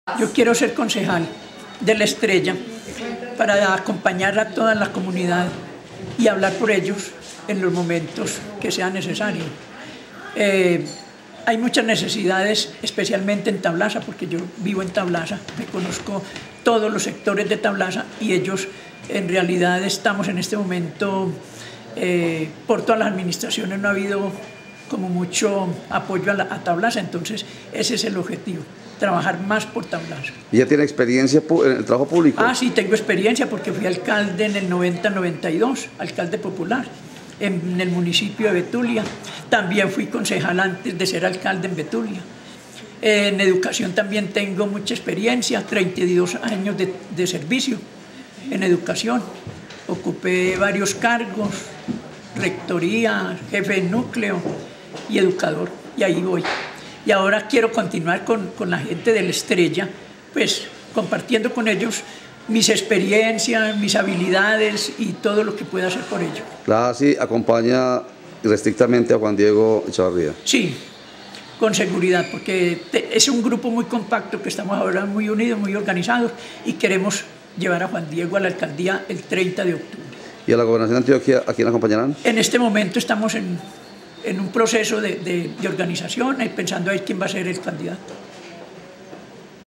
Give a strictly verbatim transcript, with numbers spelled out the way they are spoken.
Yo quiero ser concejal de La Estrella para acompañar a toda la comunidad y hablar por ellos en los momentos que sea necesario. Eh, hay muchas necesidades, especialmente en Tablaza, porque yo vivo en Tablaza, me conozco todos los sectores de Tablaza y ellos en realidad estamos en este momento, eh, por todas las administraciones no ha habido como mucho apoyo a, la, a Tablaza, entonces ese es el objetivo, trabajar más por Tablaza. ¿Y ya tiene experiencia en el trabajo público? Ah, sí, tengo experiencia porque fui alcalde en el noventa noventa y dos, alcalde popular, en el municipio de Betulia. También fui concejal antes de ser alcalde en Betulia. En educación también tengo mucha experiencia, treinta y dos años de, de servicio en educación. Ocupé varios cargos, rectoría, jefe de núcleo y educador, y ahí voy. Y ahora quiero continuar con, con la gente de La Estrella, pues compartiendo con ellos mis experiencias, mis habilidades y todo lo que pueda hacer por ellos. La ASI acompaña restrictamente a Juan Diego Echavarría. Sí, con seguridad, porque es un grupo muy compacto que estamos ahora muy unidos, muy organizados y queremos llevar a Juan Diego a la alcaldía el treinta de octubre. ¿Y a la gobernación de Antioquia a quién acompañarán? En este momento estamos en, en un proceso de, de, de organización, pensando a ver quién va a ser el candidato.